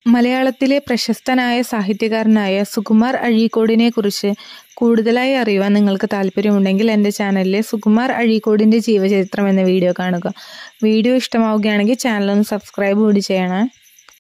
മലയാളത്തിലെ പ്രശസ്തനായ സാഹിത്യകാരനായ സുകുമാർ അഴീക്കോടിനെക്കുറിച്ച് കൂടുതലായി അറിയുവാൻ നിങ്ങൾക്ക് താല്പര്യമുണ്ടെങ്കിൽ എൻ്റെ ചാനലിലെ സുകുമാർ അഴീക്കോടിൻ്റെ ജീവചരിത്രം എന്ന വീഡിയോ കാണുക. വീഡിയോ ഇഷ്ടമാവുകയാണെങ്കിൽ ചാനലൊന്ന് സബ്സ്ക്രൈബ് കൂടി ചെയ്യണേ.